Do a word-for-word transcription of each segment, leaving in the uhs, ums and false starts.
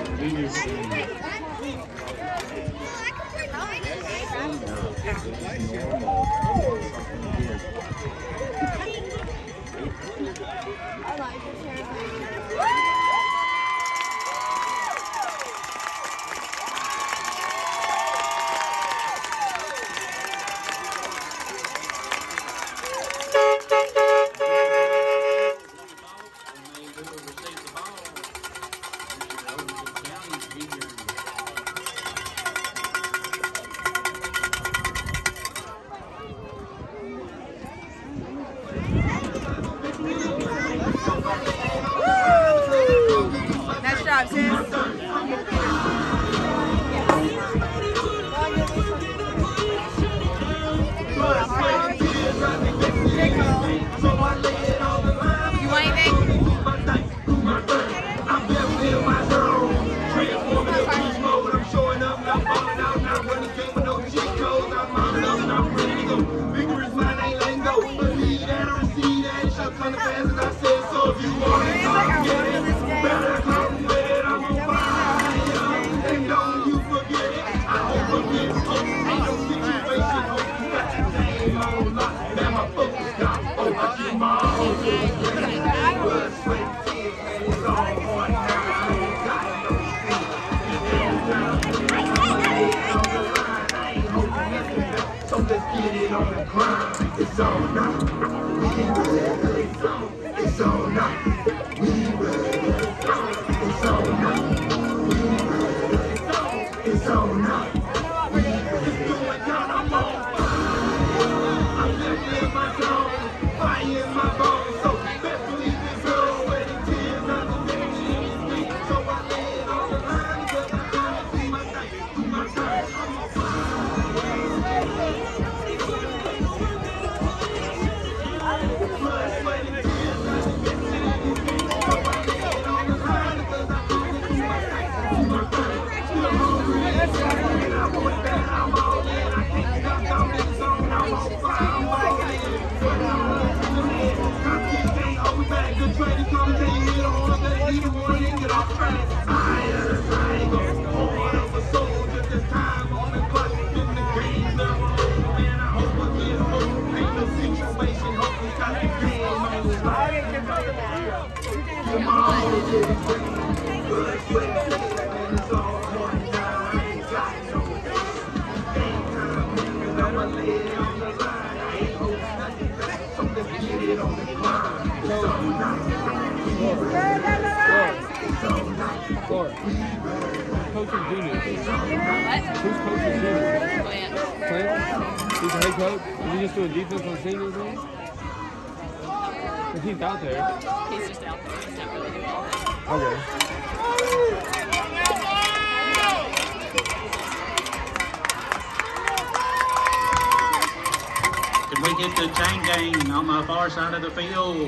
Side of the field.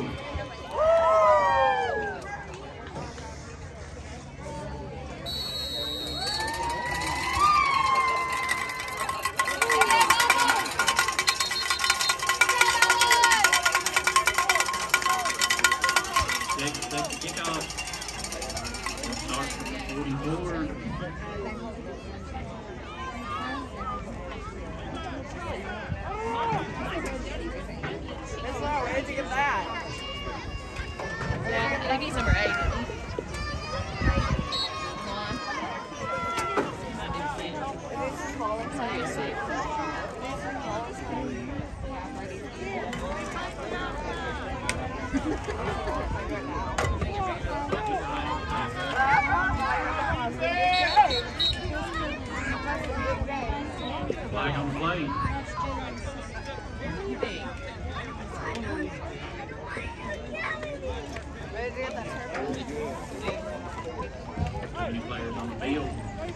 Flag on the plate. Any players on the field?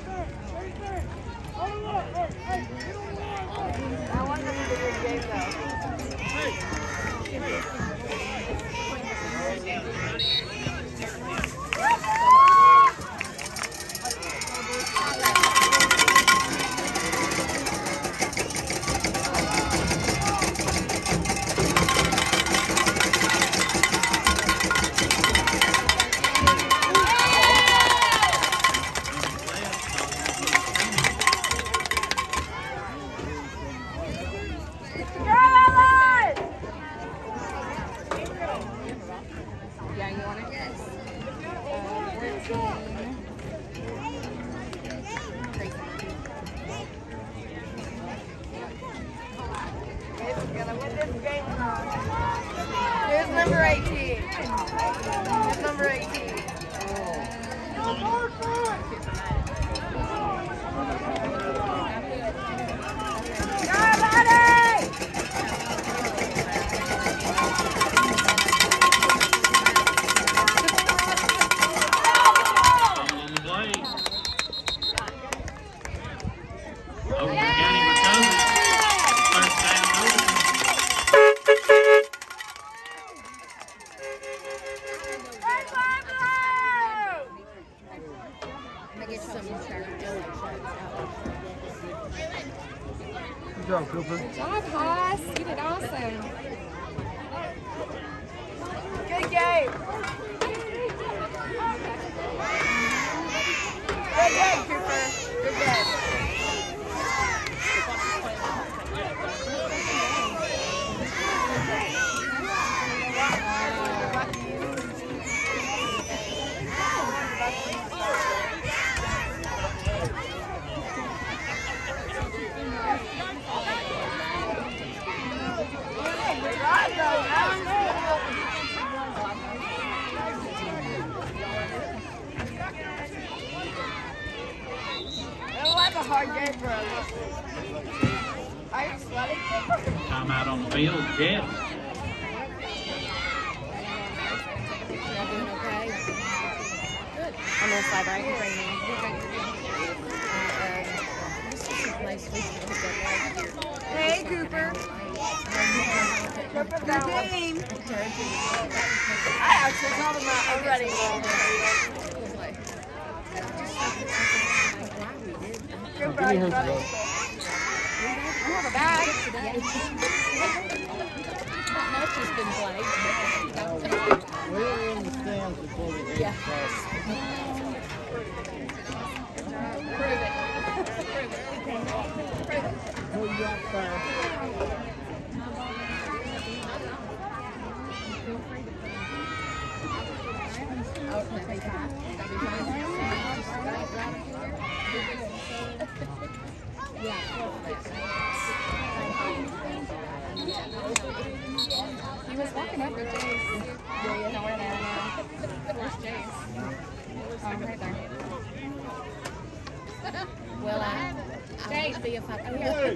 I want them to do a game though. get some charcuterie shots out. Good job, Cooper. Good job, Haas. You did awesome. Good game. Good game, Cooper. Good game. A hard game for us. Are you sweating? Timeout on the field, Jets. I'm gonna slide right here. Hey, Cooper. Cooper, good game. I actually called him out already. Cooper, are you ready? I have a bag. Not much has been played. We're in the stands before we get Yeah. Prove it. Prove it. Prove it. Who you got first? He was walking up with Jace. Yeah, no, we're there. Where's Jace? Oh, right there. Well, I, I would be if I could. I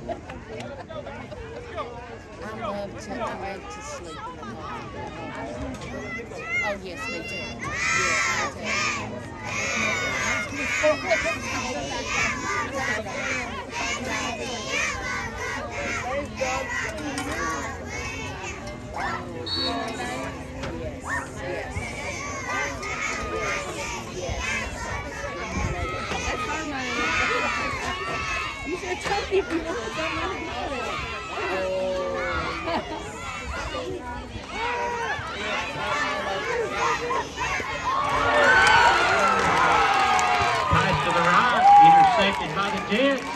love to, I love to sleep in the morning. Oh, yes, me too. Yes, You should have told me if you wanted someone to do it. Pass to the right, intercepted by the Jets.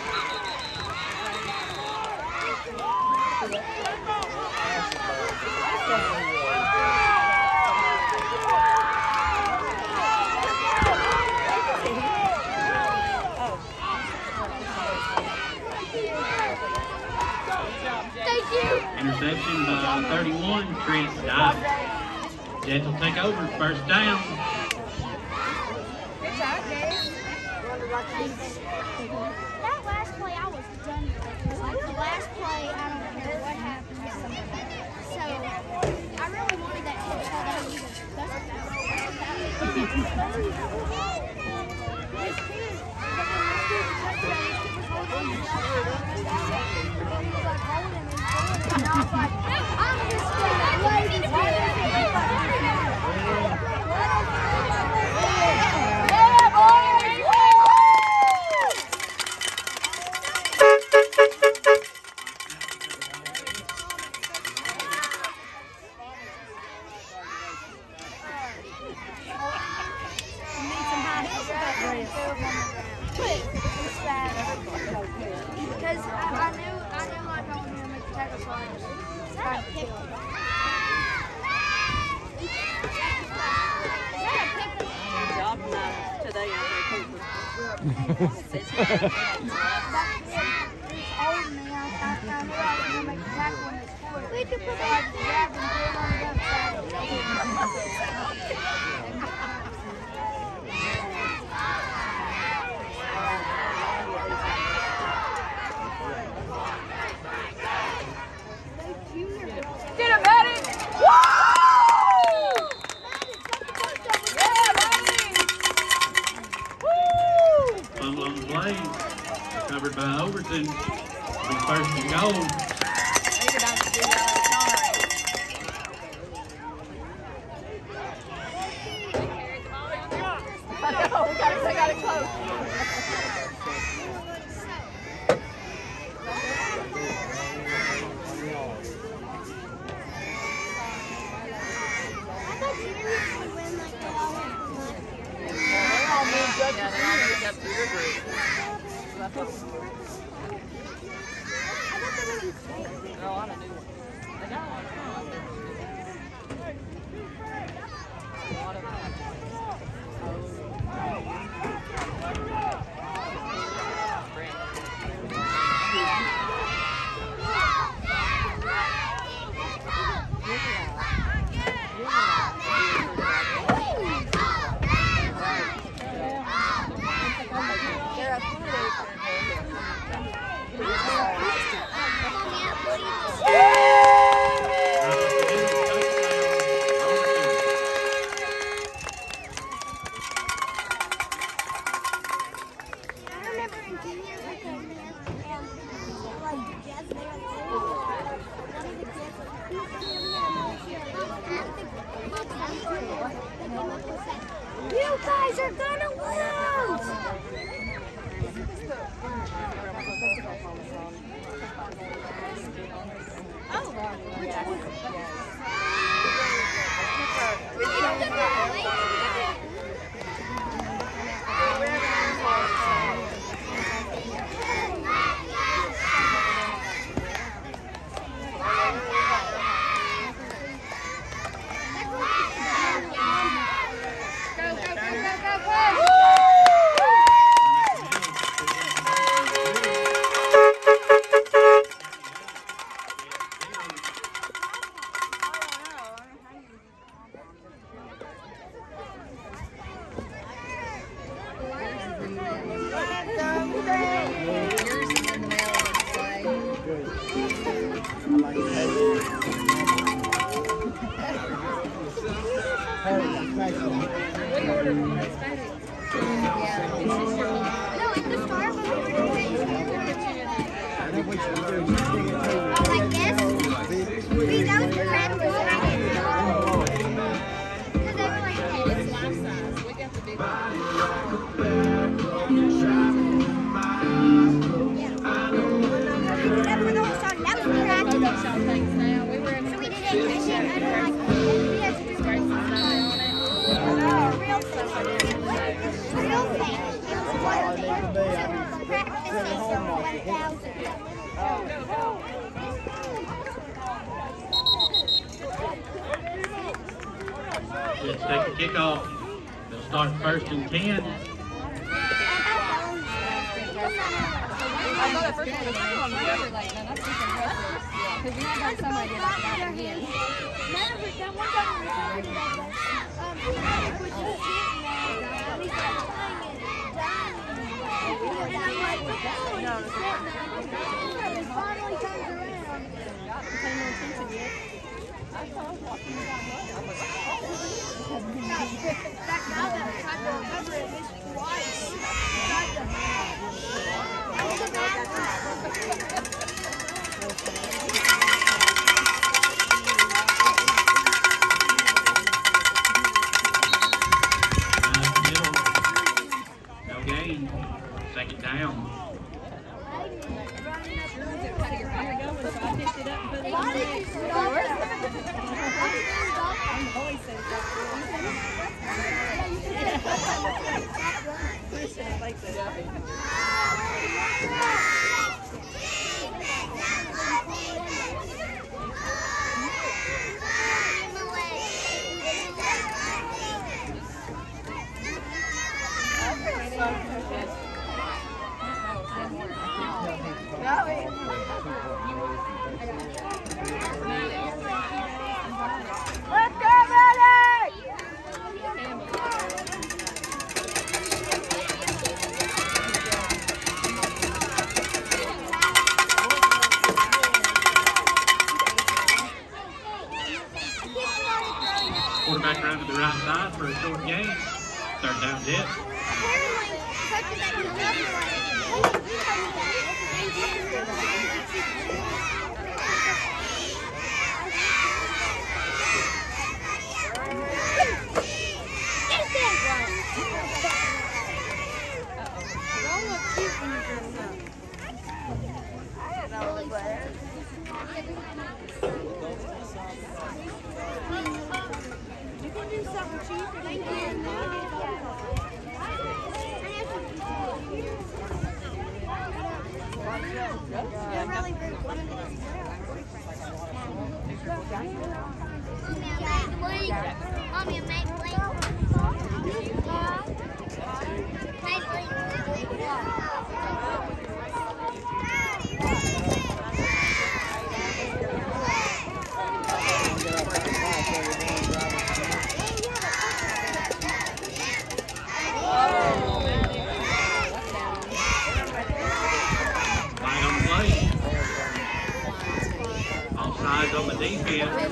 Interception by thirty-one, Trent Dye. Jets will take over, first down. Good job, Jace. That last play, I was done with. It was like the last play, I don't care what happened or something. So, I really wanted that touchdown that he was I'm just gonna wait until Yeah, boys! Because I, I knew I knew like I wanted to make the tackle, so I just got a pick. Job today on my paper. It's old now. I, I knew I was going to make the tackle when it scored. We could put like the grab and put it on the outside. Get him, Maddie! Woo! Yeah, Maddie! Woo! Fumble on the play. Covered by Overton. Be first and goal. Maybe that's the I know, we got it, we got it close. up to your group. They're on a new one. They got one. A lot of them. You guys are gonna lose! Oh, which one? Let's take a kickoff. They'll start first and ten. I thought at first it was two on the other lane, and that's super impressive. Because we haven't had somebody get that back again. None of it, that one time we recorded that, um, we was just sitting there, and he kept playing it, dying. And I'm like, what the hell? No, it's not. And it finally comes around. Not paying no attention yet. I thought I was watching the guy run. I was like, oh. That guy that tried to recover it missed twice. Tried to. That was a bad one. No gain. Second down. I picked it up and put it on the next. I'm always saying that. I like that. Let's go, Ready! Quarterback around to the right side for a short gain. Third down dip. You can do something cheap. Thank you. They're really big. Mommy, I made blink. Made blink. On the defense.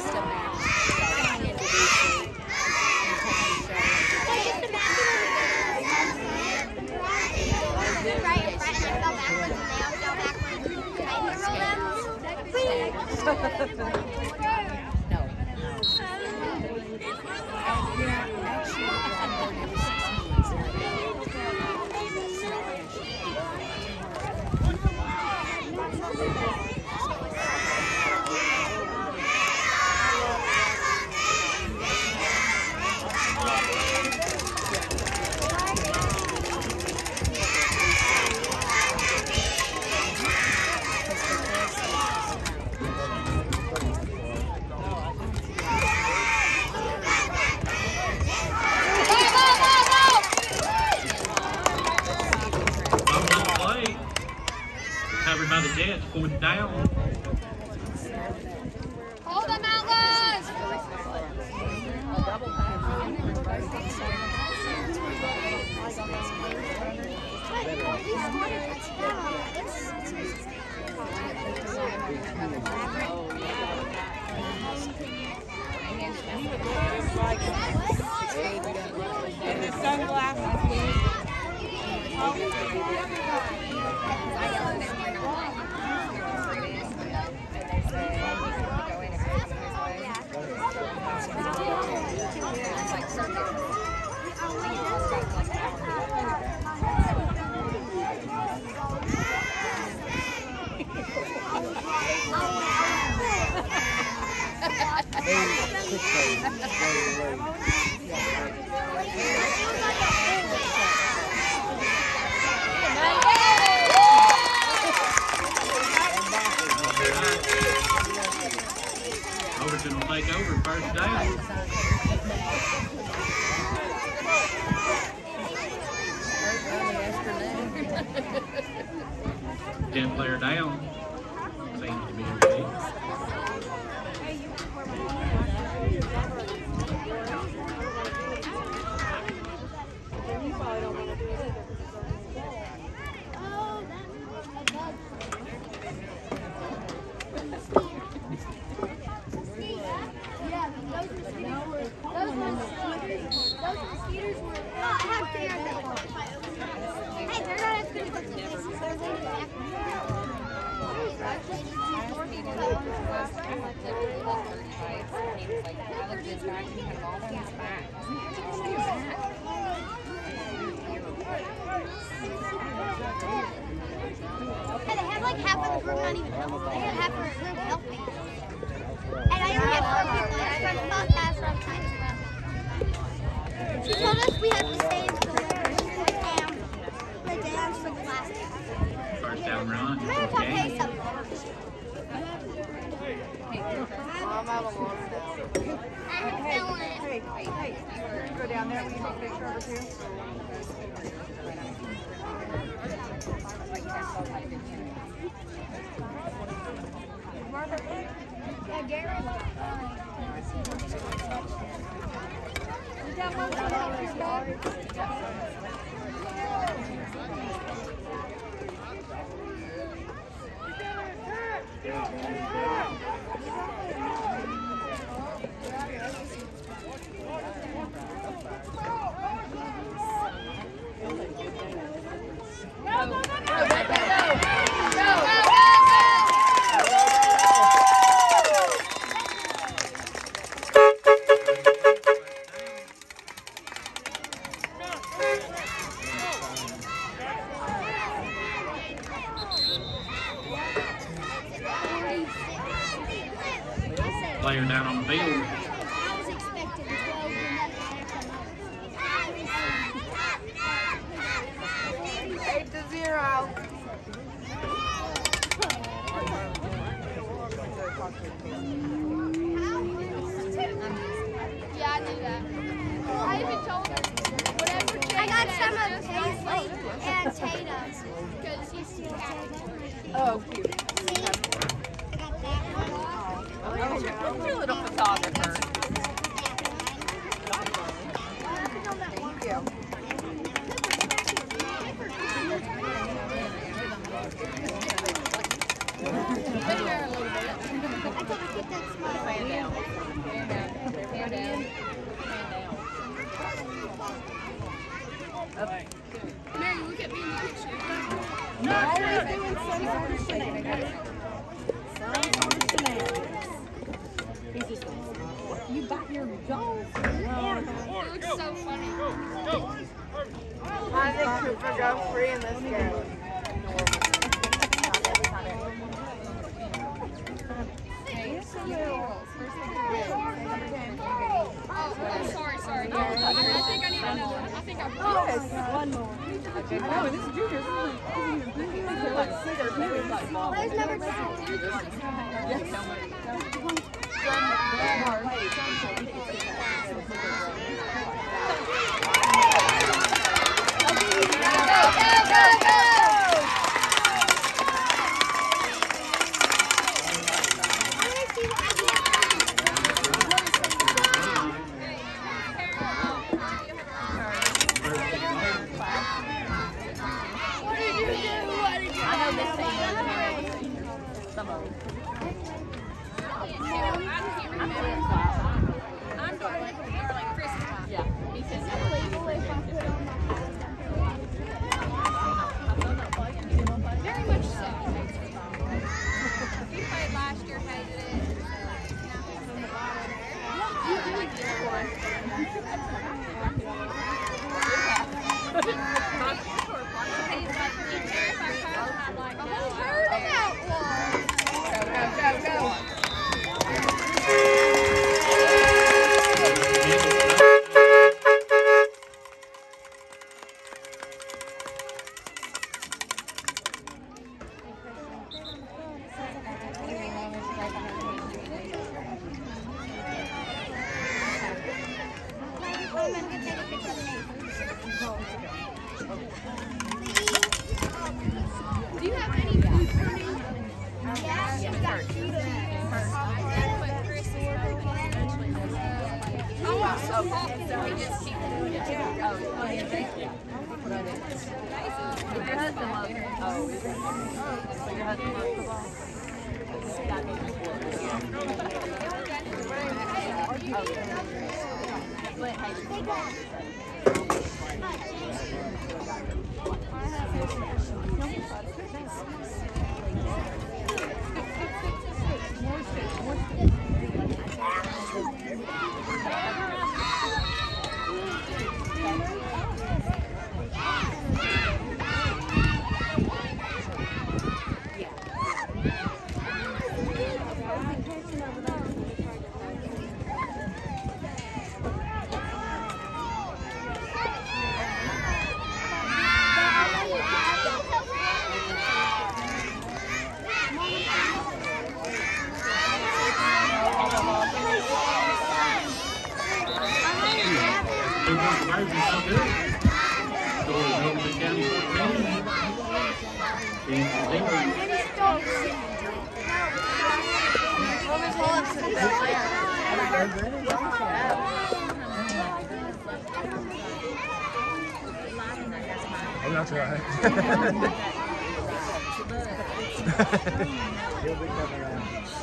Covered by the Jets, fourth down. Hold them out, guys! And the sunglasses. Overton will take over first down. Ten player down. Seems to be okay. Hey, they had like half of the group not even help. They had half of the group help me. And I only had four people. I tried to talk fast, so I'm trying to run. She told us we had to stay until the down. The downs for the last half. First down run. I'm going to talk Okay. to something. Mom, I have a water now. I'm feeling it. Hey, hey, go down there. Will you take a picture of her too? Yeah, Gary. You got one for the dog? Player down on the field. I was expecting twelve and Eight to zero. Yeah, I knew that. I even told her, whatever Chase I got says, some of just Paisley and Tatum's. because he's too happy. Oh, cute. See? I got that one. Oh, you're a little photographer. Thank you. I told her keep that smile. Fan down. Hand down. Hand down. Mary, look at me in the picture. Always doing some sort of shenanigans. Some sort of shenanigans. He's just, you got your jaws. It looks so funny. I think Cooper go free in this game. Oh, oh, sorry, sorry. I, I think I need another one. I think I One more. I know, this is juniors. This is like cedar, maybe like ball. Where's number two? Some of them. I'm Darling, Darling, Chris is mine. Yeah. He says Very much so. You played last year, hated it. You do get one. I haven't heard about one. go, go, go. I'm gonna take a picture of me. Do you have any food for me? Yeah, she's got But Chris is eventually. I want some coffee, so we just keep doing it. Oh, yeah, thank you. What are they? Your husband loves it. Oh, so your husband loves football? But hey, I'm not trying. He'll be coming around.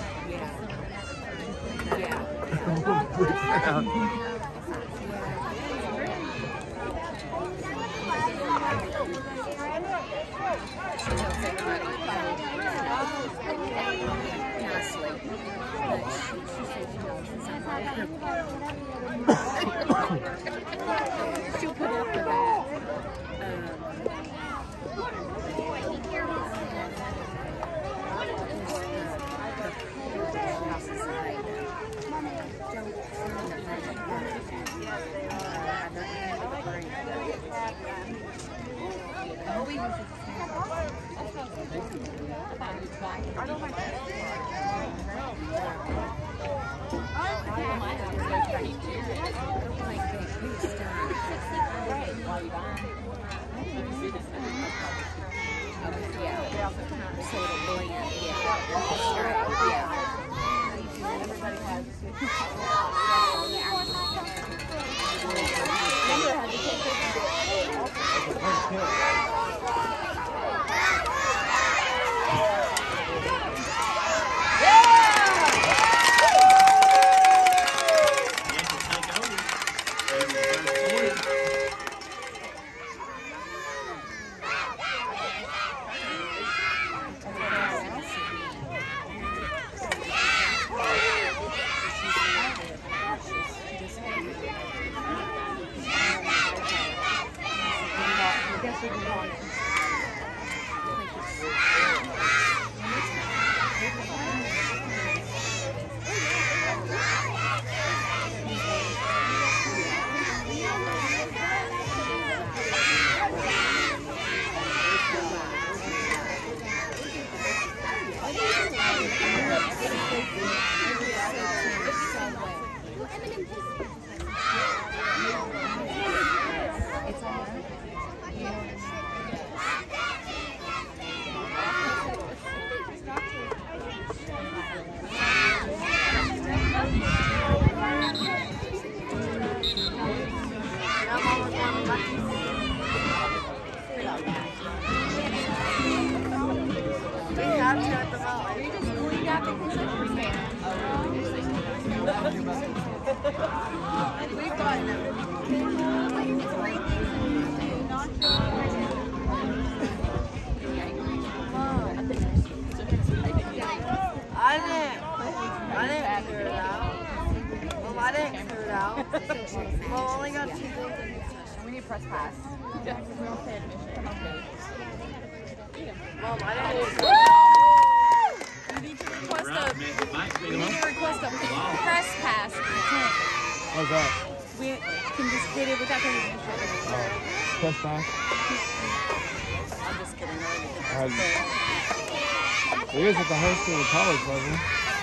She'll put up with that. Um, I didn't. I didn't figure it out. Well, I didn't figure it out. Well, I only got two things. We need press pass. Yeah, because we don't pay admission. Come on, babe. Well, I didn't. You need to request Right, a. man, it might be You need to request a press pass for the tent. How's that? We can just get it without paying admission. Oh, press pass. I'm just kidding. I already did I- that. It is at the high school or college level.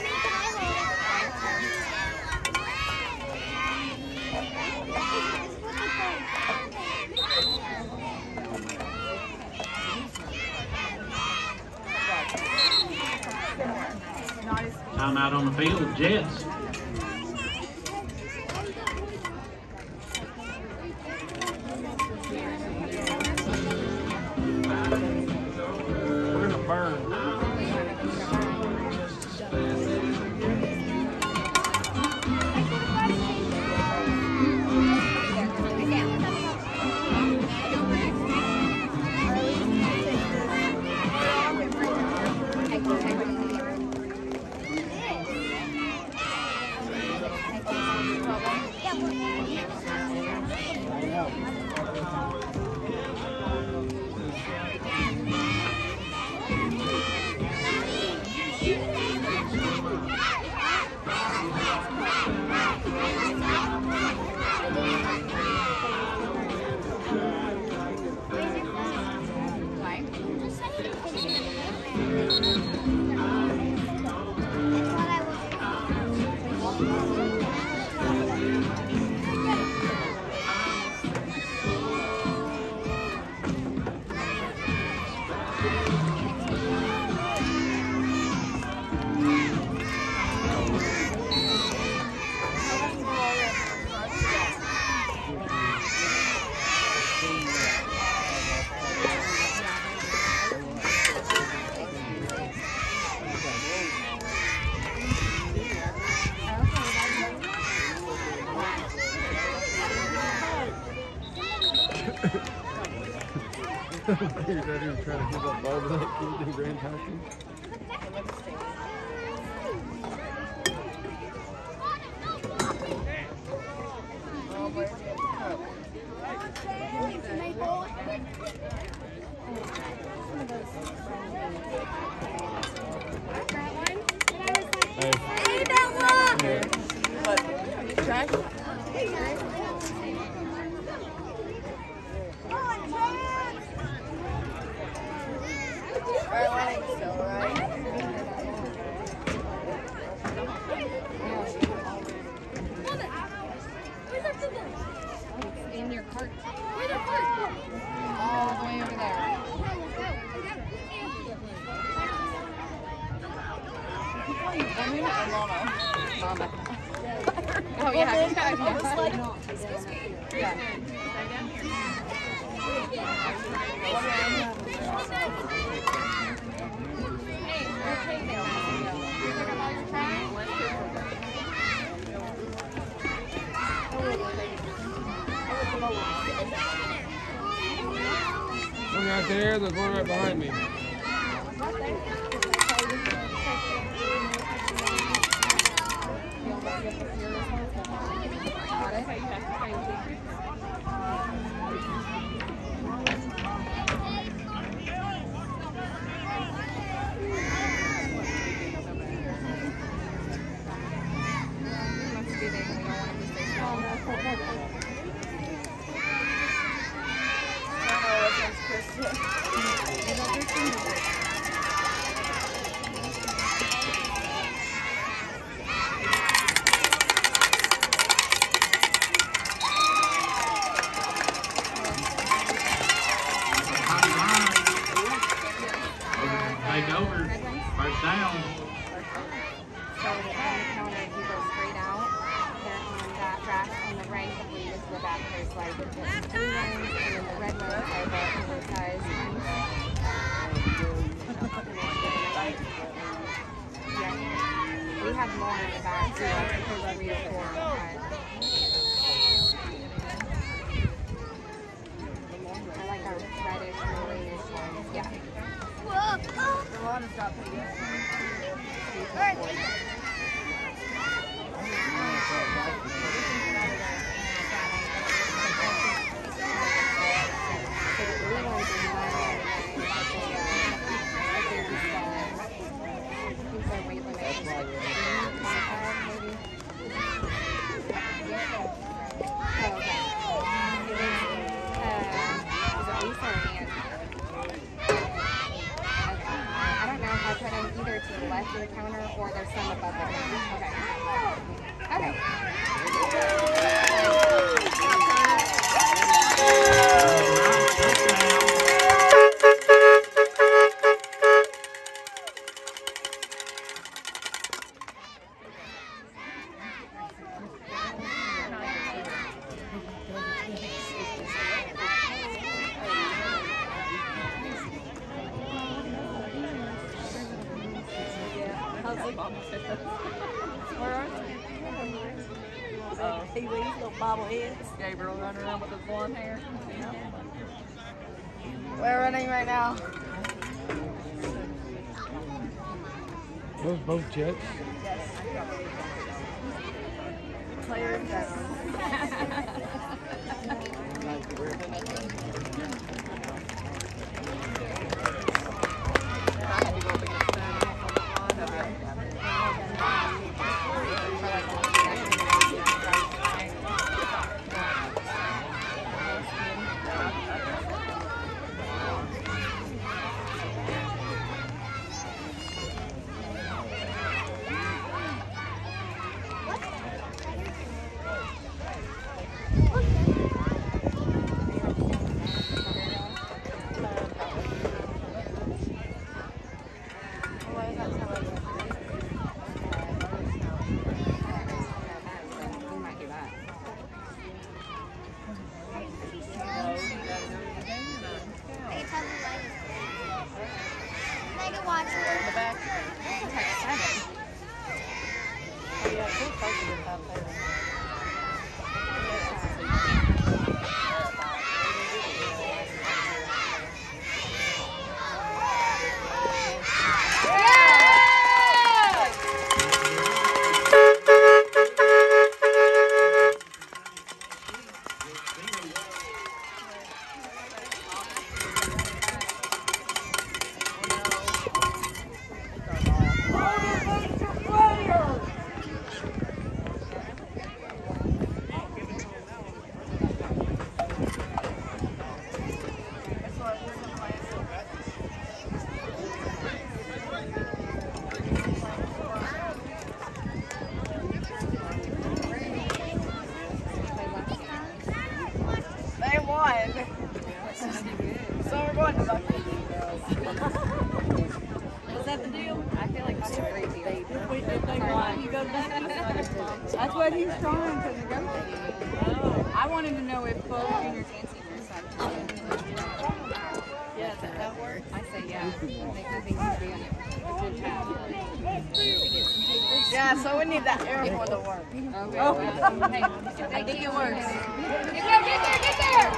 Time out on the field, Jets. We're gonna burn. You're not even trying to give up ball without keeping the grand passion. Hey. Hey, Bella! What? Trash? Come on, Chance! In your cart. Where's your cart? All the way over there. Mama. Oh yeah. Well, then I was like, excuse me. Yeah. Hey, okay there. You pick up all your trash? One right there, there's one right behind me. Take over. First down. So on the counter, you go straight out. They're on that rack on the right. If we use the back, there's like the blue ones, and then the red ones are the oversized ones. Yeah. We have more in the back too. I think there's three or four. I like our reddish, greenish ones. Yeah. To the left of the counter, or there's some above the counter. Okay. Where are they? Oh, Pee Wee's little bobbleheads. Gabriel running around with his blonde hair. We're running right now. Those both jets. Clear down. That's what he's trying to negotiate. I wanted to know if both juniors and seniors had to. Yeah, does that work? I say yeah. I think, I think he's doing it. Yeah, so we need that air for the work. Okay. Oh. Hey, I think it works. Get there, get there, get there!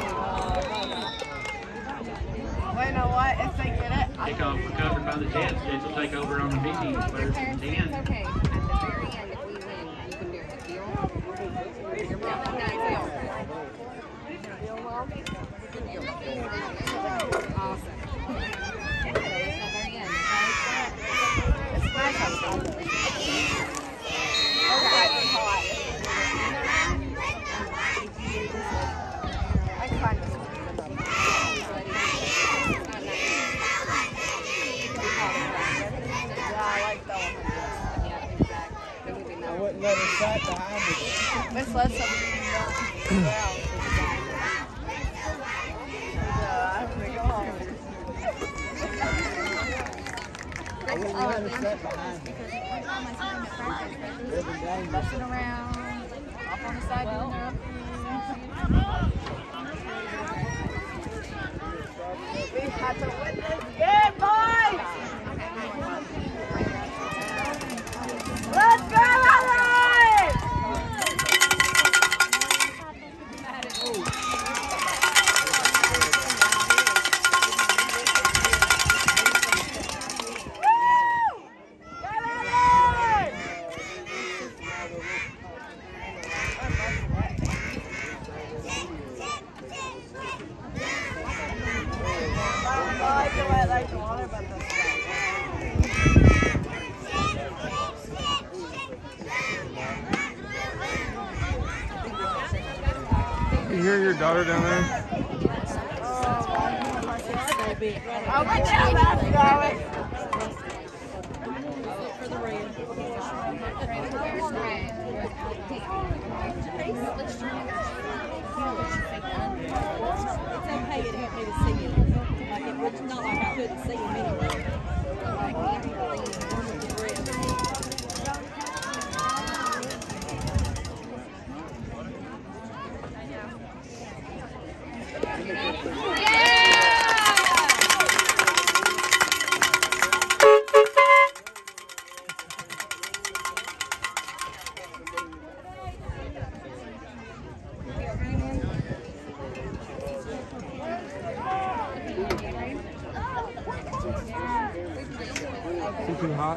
Well, you know what? If they get it, I Kickoff recovered by the Jets. Jets will take over on the fifty. First and ten. It's okay. At the very end, if we win, you can do it. Deal? You're building that deal. Deal well? Good deal. Awesome. So it's the very end. it's nice outside. Okay, it's hot. I kind of yeah, I like that one. Yeah, exactly. Then we'd be I wouldn't let her sat behind me. Miss let something around. Yeah, I have to go home. I wouldn't let her sat behind me. Every day. Messing around, off on the side doing their We had to win this game, boys! Let's go, Alex! You hear your daughter down there? Oh, good job, Alex! It's okay, it helped me to see him. Like, it was not like I couldn't see him anyway. Is it too hot?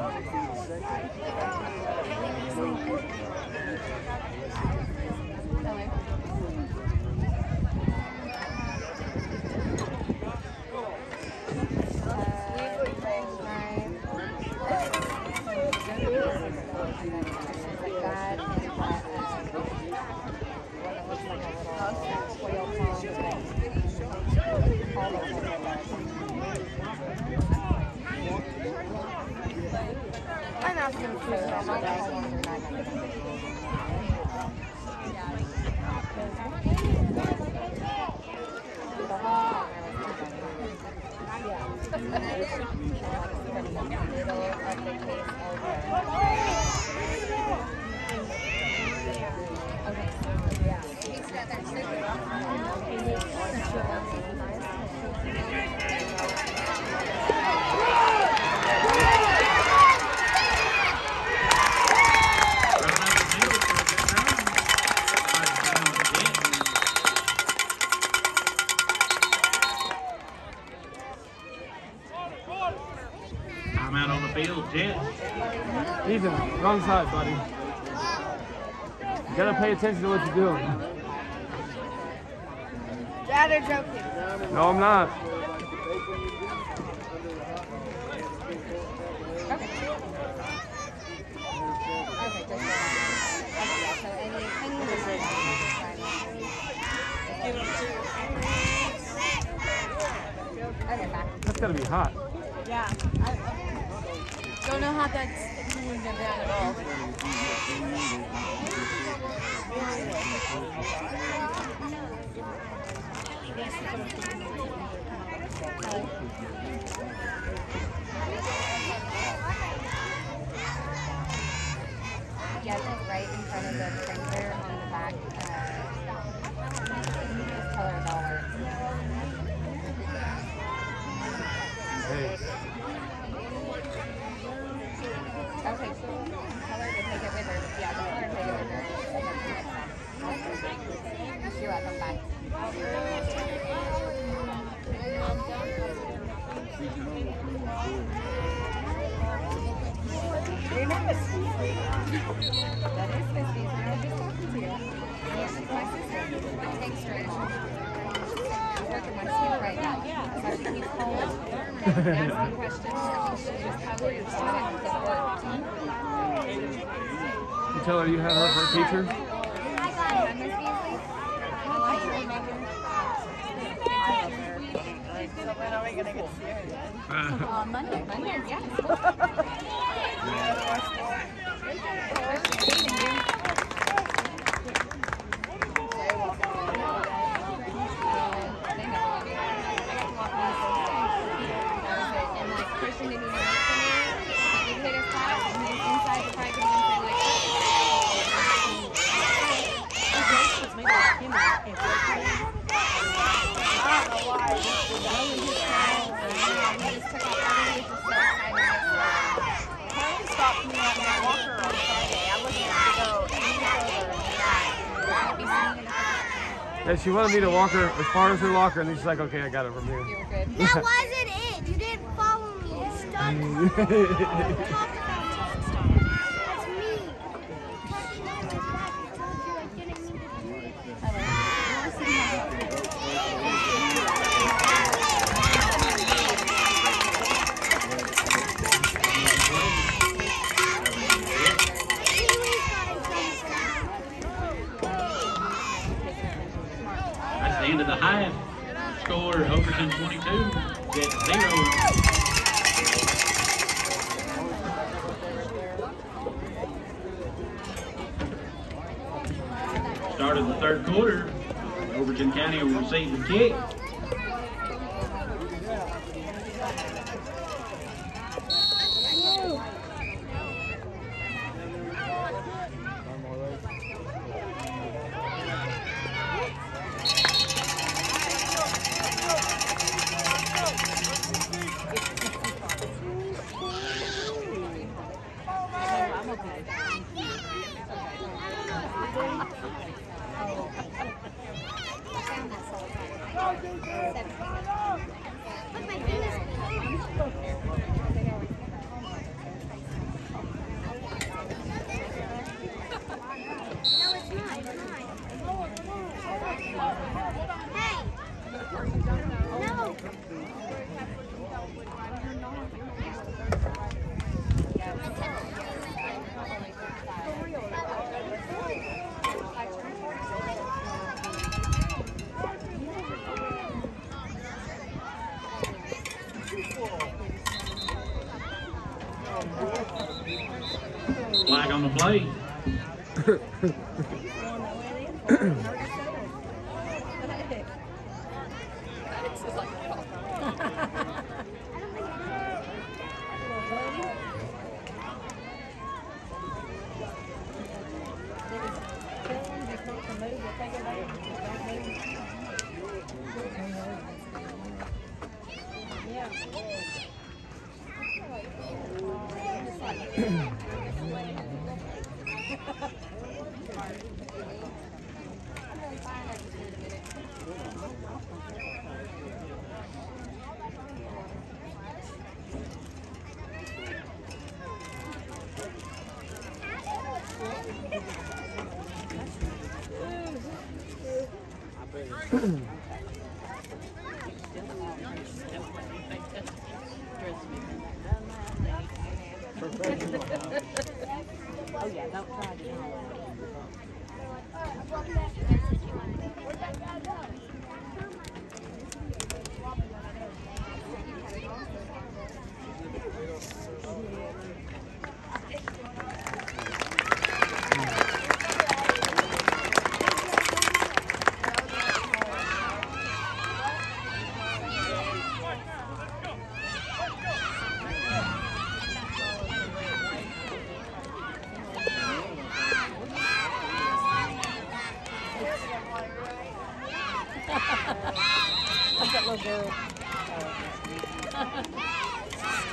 Timeout on the field, Jets. Ethan, wrong side, buddy. You gotta pay attention to what you're doing. Dad, they're joking. No, I'm not. That's gotta be hot. Yeah. I, I don't know how that's cooling them down at all. Yeah, right in front Hey. Okay, so tell her to take it with her. Yeah, tell her to take it with her. You're welcome. Bye. Remember, that is Missy's. I was just talking to you. Yeah, she's my sister. I take straight. She's working my skin right now. So she keeps calling, asking questions. She's just probably a student at work. You tell her you had her for a teacher? Hi, Miss Beasley. I like you, Megan. So when are we going to get to see her again? Uh, On Monday. Monday, yes. And like Christian didn't even look for me. He hit his class and then inside the private room said like, he just took off all he was just so excited. Carly stopped me at my walker on Friday. I wasn't able to go any further than that. yeah, she wanted me to walk her as far as her locker, and then she's like, okay, I got it from here. You were good. That wasn't it. You didn't follow me. You stuck. Talk about it. That's me. Talking behind my back. I told you I didn't mean to do it. That's the end of the half. Score Overton twenty-two, Jet zero. Start of the third quarter. Overton County will receive the kick. Flag on the play. Oh yeah, don't try to.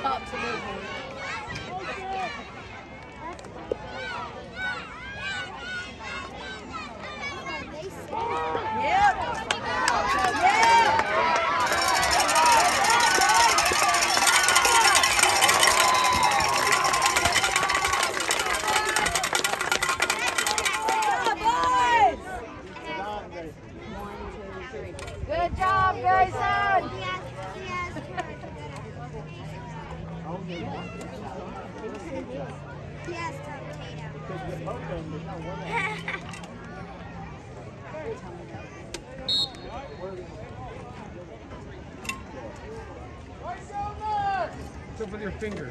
top to move on. Good job, Grayson! Yes, What's up with your finger?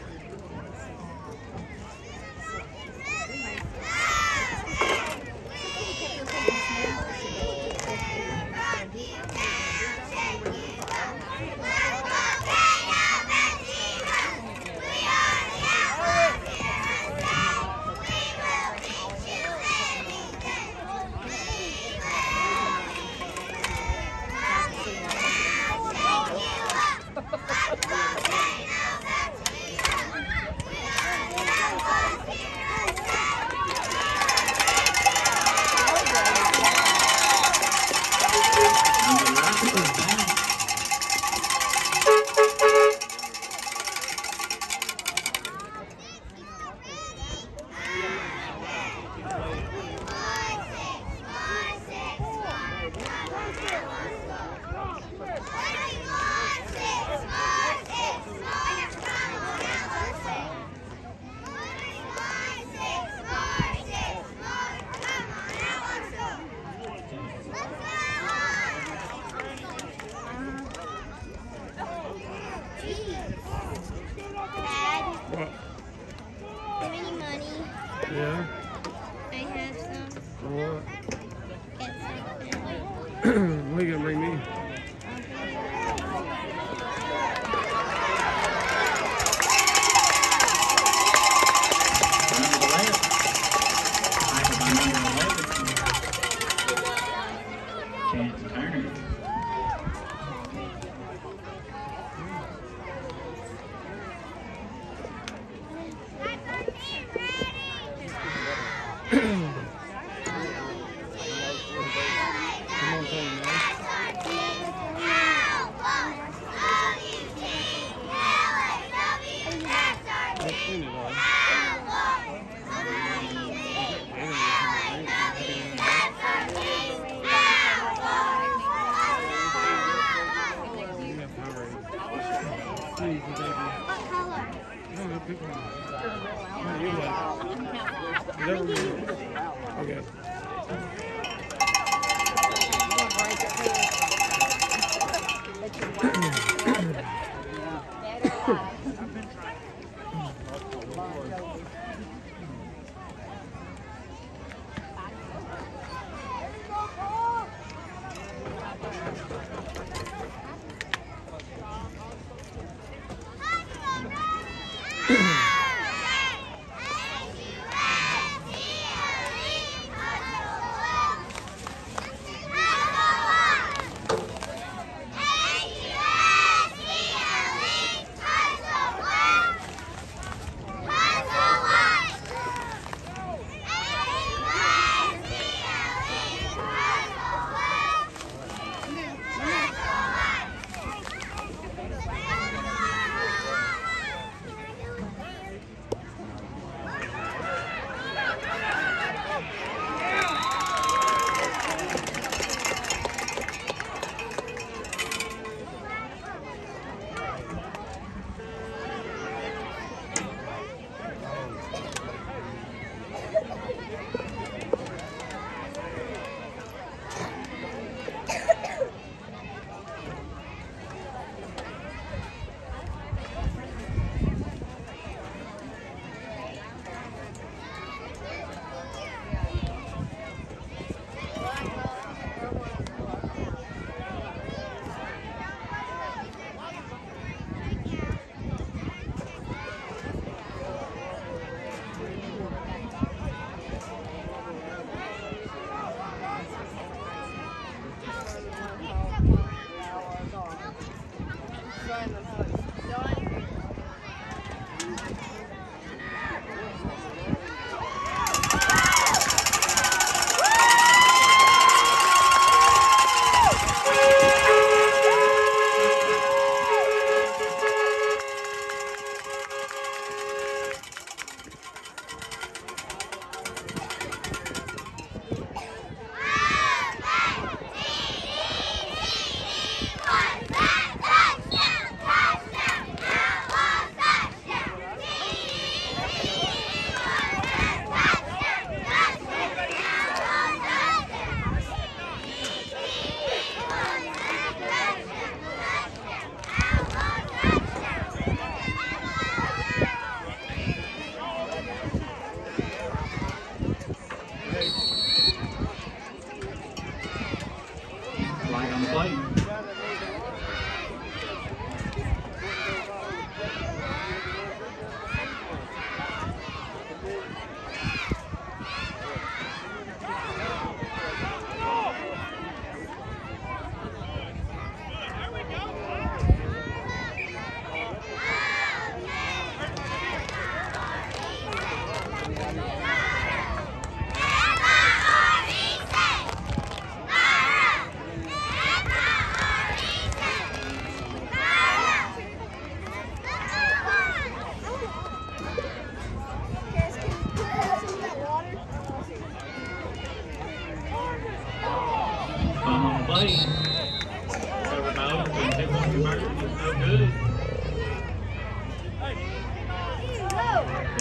Dad, give me any money. Yeah. I have some. What? Get some. What are you gonna bring me? Number eleven. Tackle by number eleven. Chance Turner. Come on, play, man. Let's clean it all. You got power. Please, baby. What color? No, no, pick one. No, you like. Whatever you Okay. H U S C L E, hustle!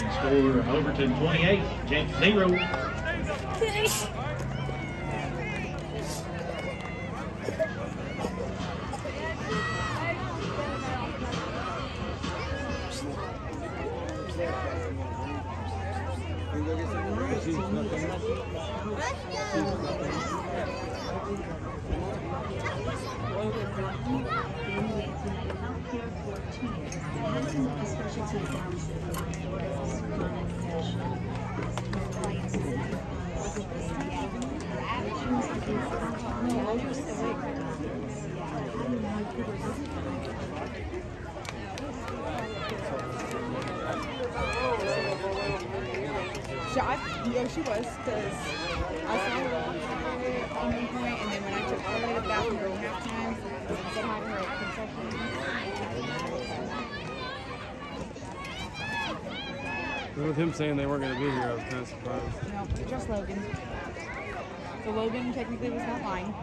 Score Overton twenty-eight, Jet zero. She, I, yeah, she was, because I saw her at one point, and then when I took her to the bathroom during halftime, I said hi to her at concession. With him saying they weren't going to be here, I was kind of surprised. No, just Logan. So Logan technically was not lying.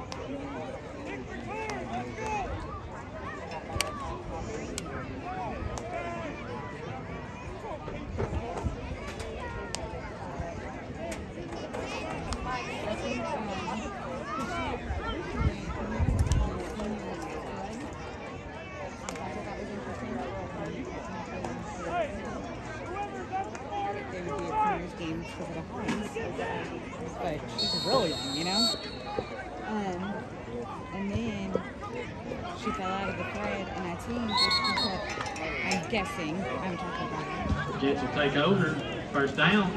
Games because of the heights, but she's really young, you know. Um, and then she fell out of the thread, and I teamed just kept, I'm guessing, I'm talking about it. Jets will take over, first down.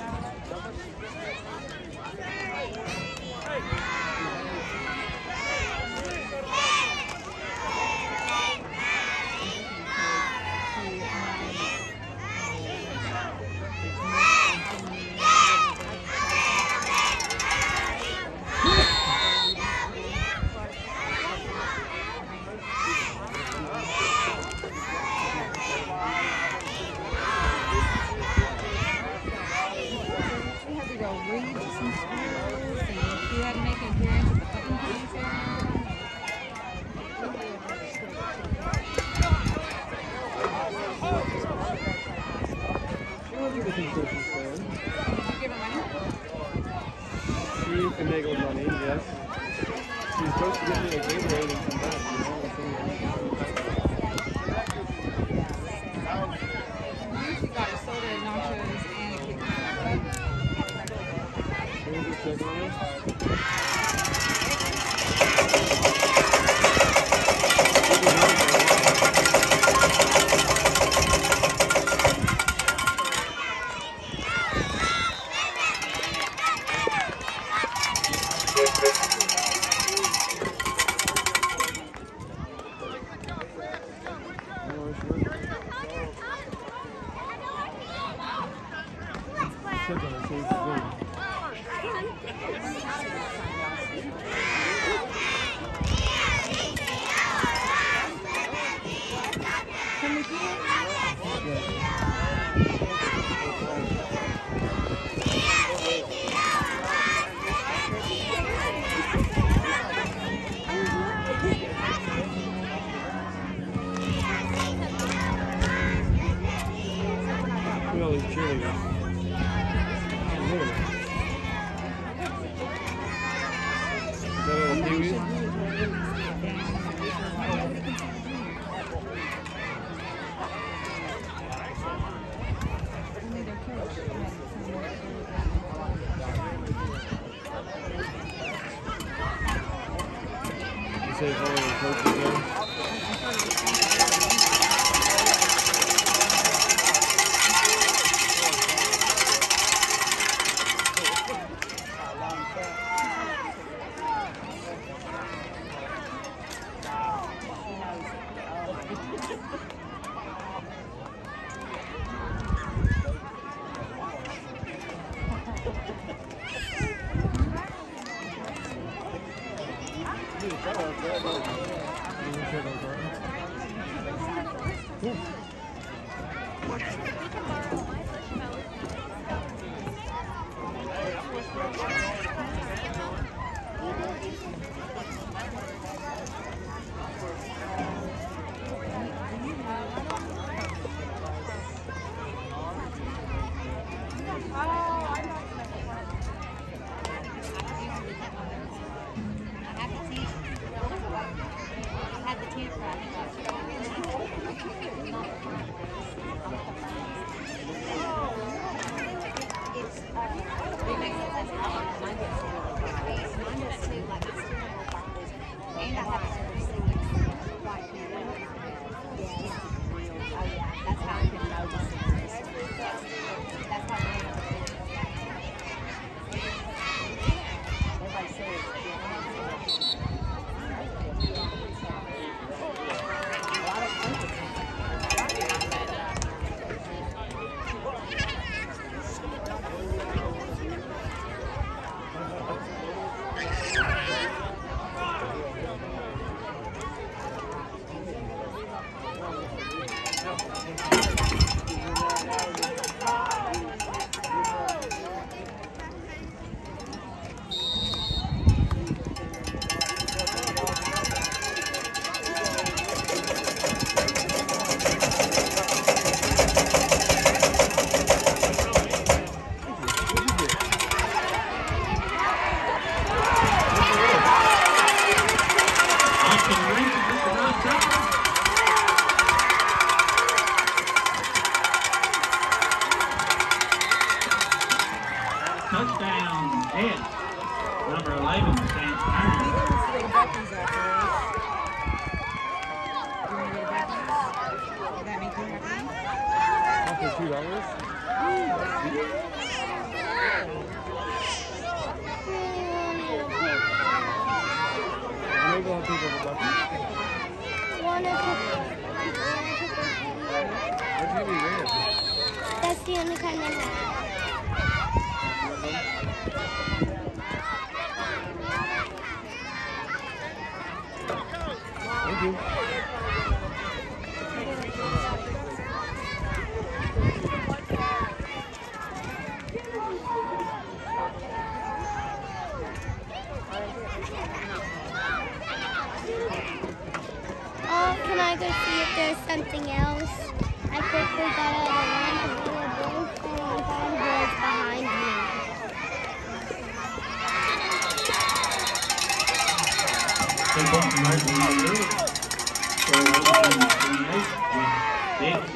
She finagled money, yes. She's supposed to get me a Gatorade and come back, you know. She got a soda, nachos, and a Kit Kat. Can we just check on her? Jets. Number eleven, Sam Turner. For two dollars? Maybe I'll take over Bucky. Wanna Where's Heavy Red? That's the only kind they have. Thank you. Oh, can I go see if there's something else? I quickly got out of the line because they were both throwing boards behind me. Two points from Mercy Lewis. Score twenty-eight, six.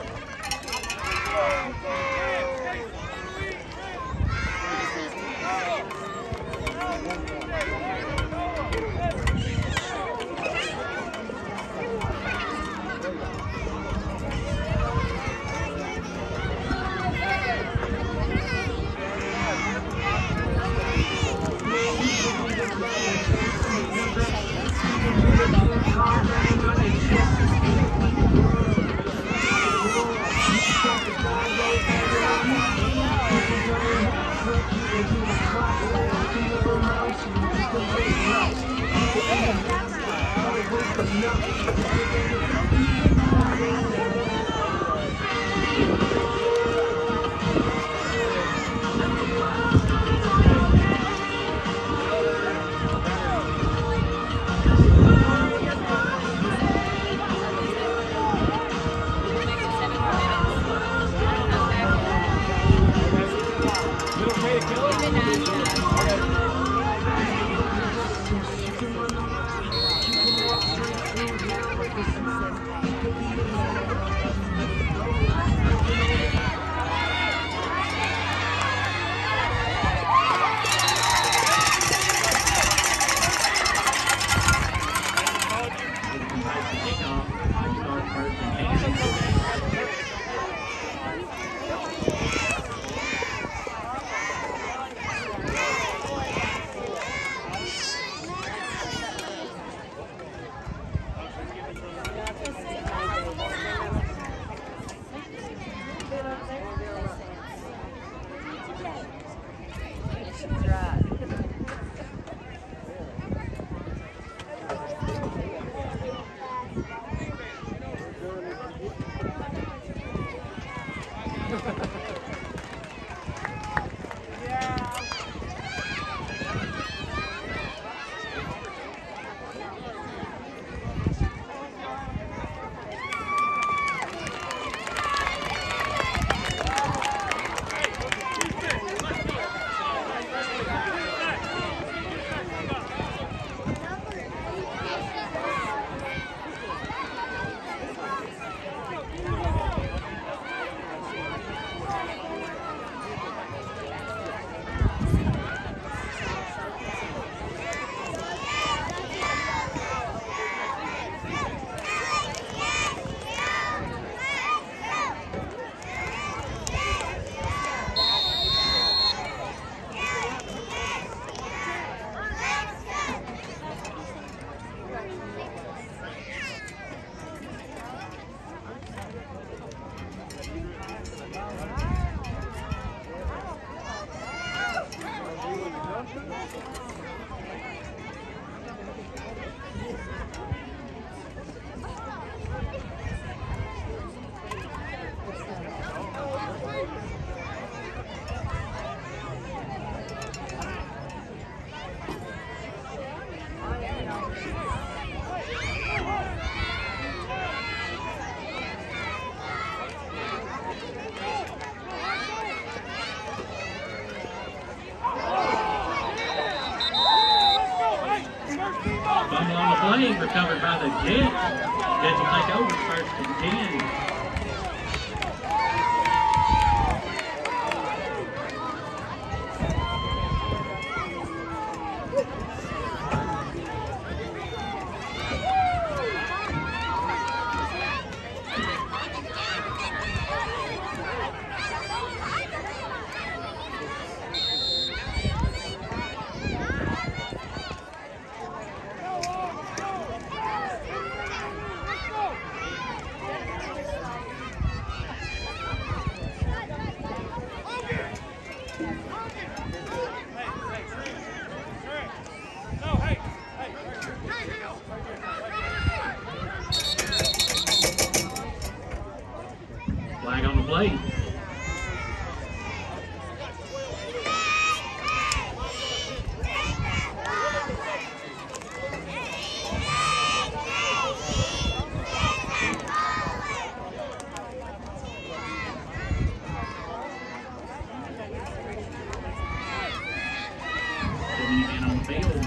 Recovered by the Jets. Jets will take over first and ten. Flag on the play. Again on the field.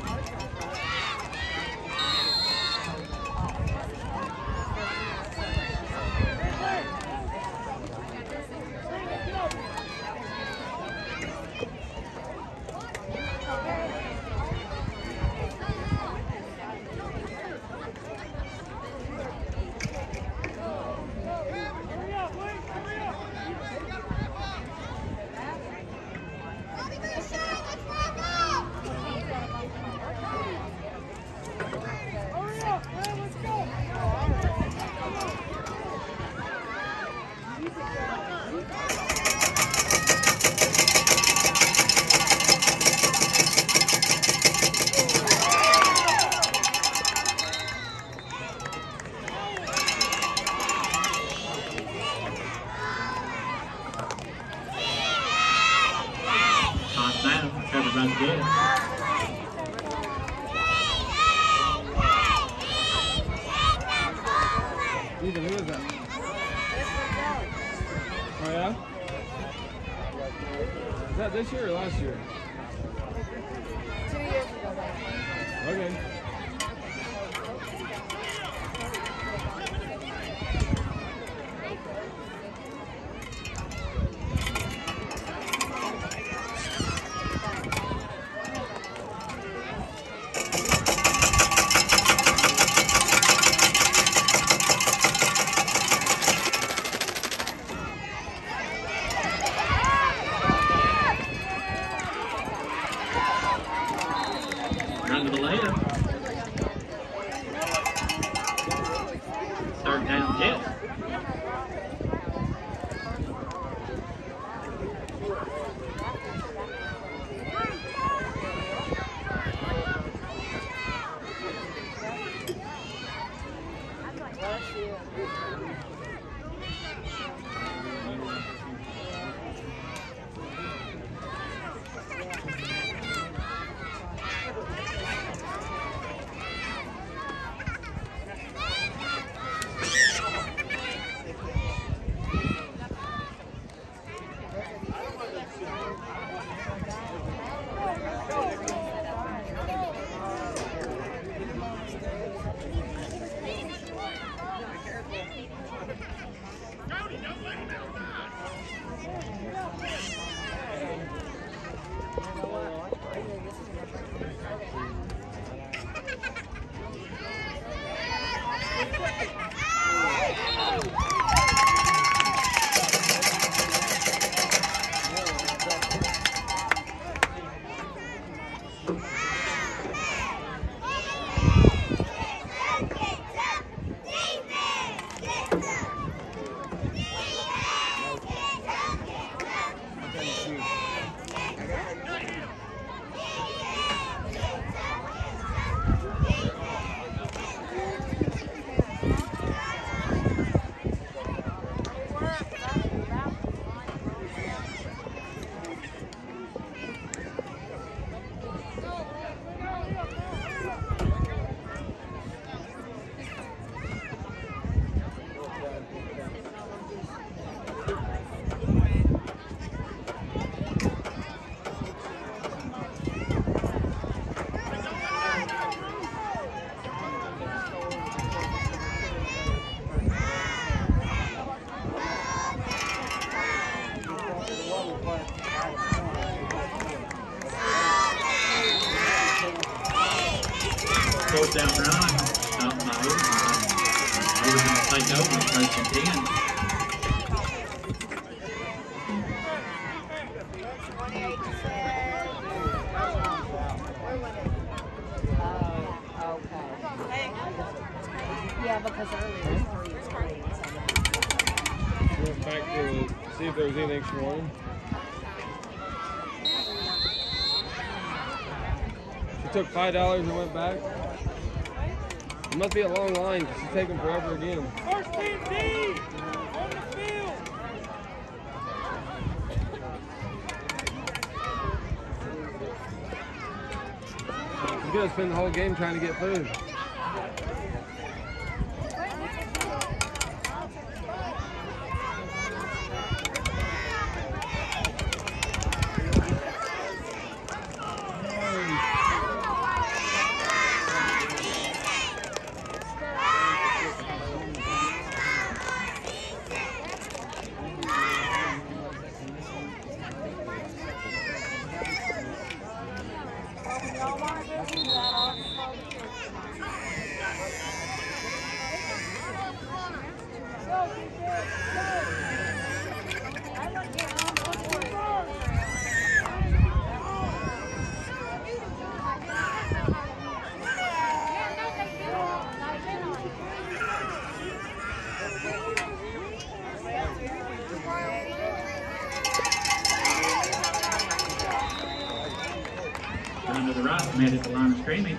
Runs good. Ethan, who is that? Oh yeah? Is that this year or last year? Two years ago. Okay. Run to the layup. Third down, Jets. Fourth down run. Up by Overton. Overton will take over first and ten. Oh, okay. Yeah, because earlier it was three and three. We went back to see if there was anything she wanted. She took five dollars and went back. It must be a long line because she's taking forever again. First team D on the field. gonna spend the whole game trying to get food. Run to the right, made it the line of scrimmage.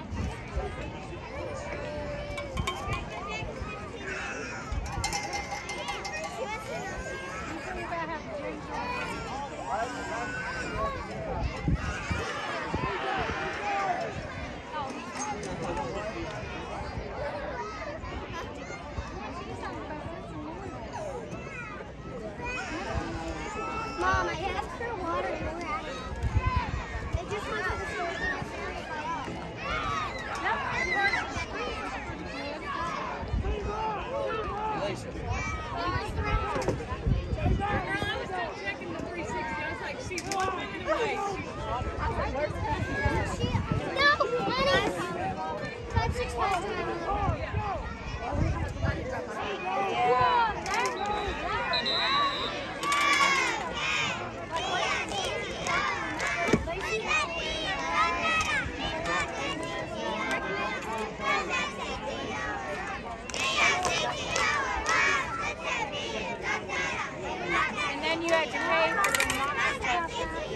Mom, I asked for water and we're out of it. They just went to the store and I And then you had to pay for the non-stuff.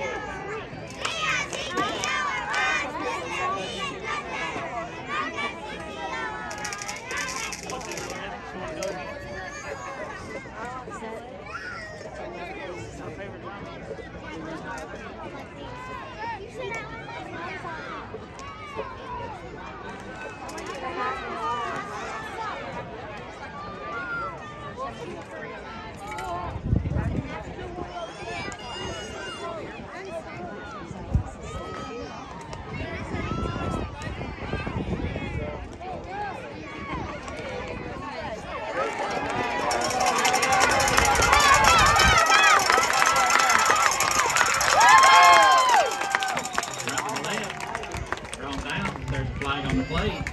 Flag on the plate.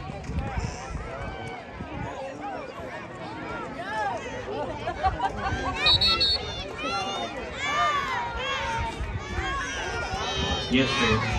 Yes, sir.